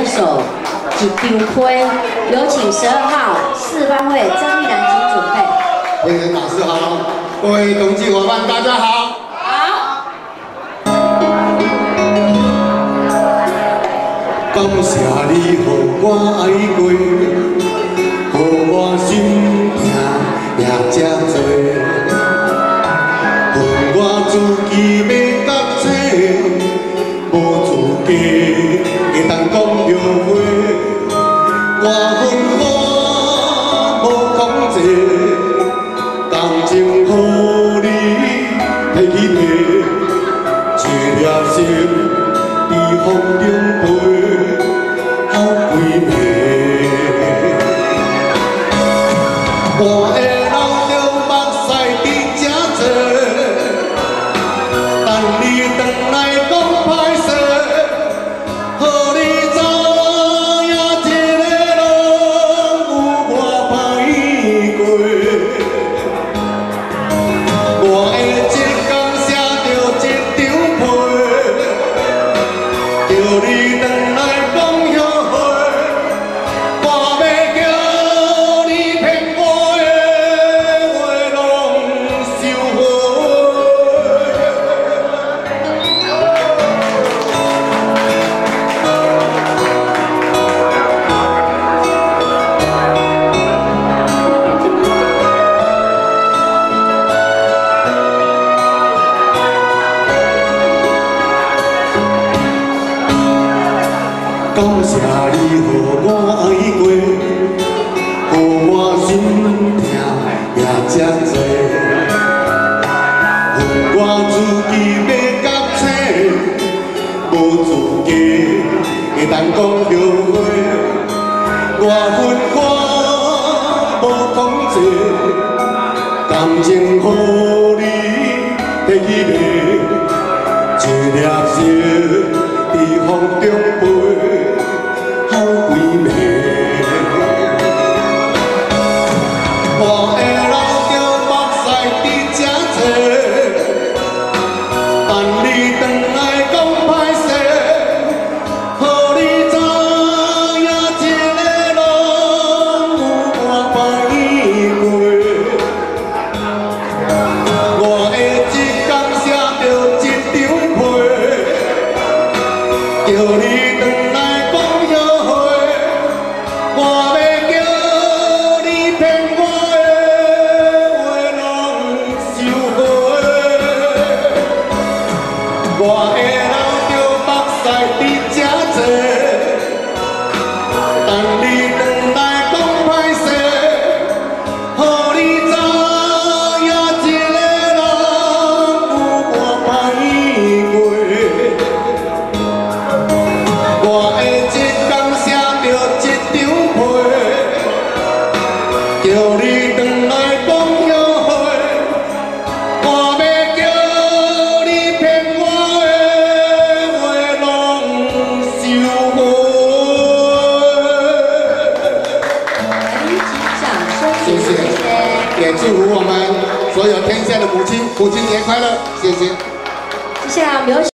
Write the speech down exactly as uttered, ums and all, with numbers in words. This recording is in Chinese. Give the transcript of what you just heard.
首《一张批》，有请十二号四班会曾玉兰请准备。 会员老师好，各位同济伙伴大家好。 好。 感谢你，予我爱过，予我心痛也真多，恨我自己要觉醒，无资格会当讲后悔。我恨我无控制，感情予你提起提，一粒心在风中飞。 我的老着目屎伫这做，等你回来讲歹势，予你知影这个人有我歹过。我的一天写着一张批，叫你回来讲后悔。 感谢你，予我爱过，予我心痛也真多，恨我自己要觉醒，无资格会当讲后悔。我恨我无控制，感情予你提起提，一粒心在风中飞。 好鬼美，我的老着目屎伫这做，等你回来讲歹势，予你知影这个人有我歹过。我的一天写着一张批，叫你。 我的老着目屎伫这做，等你回来讲歹势，予你知影这个人有我歹过。我的一天写着一张批，叫你回来讲后悔。 也祝福我们所有天下的母亲母亲节快乐，谢谢。 接下来我们有。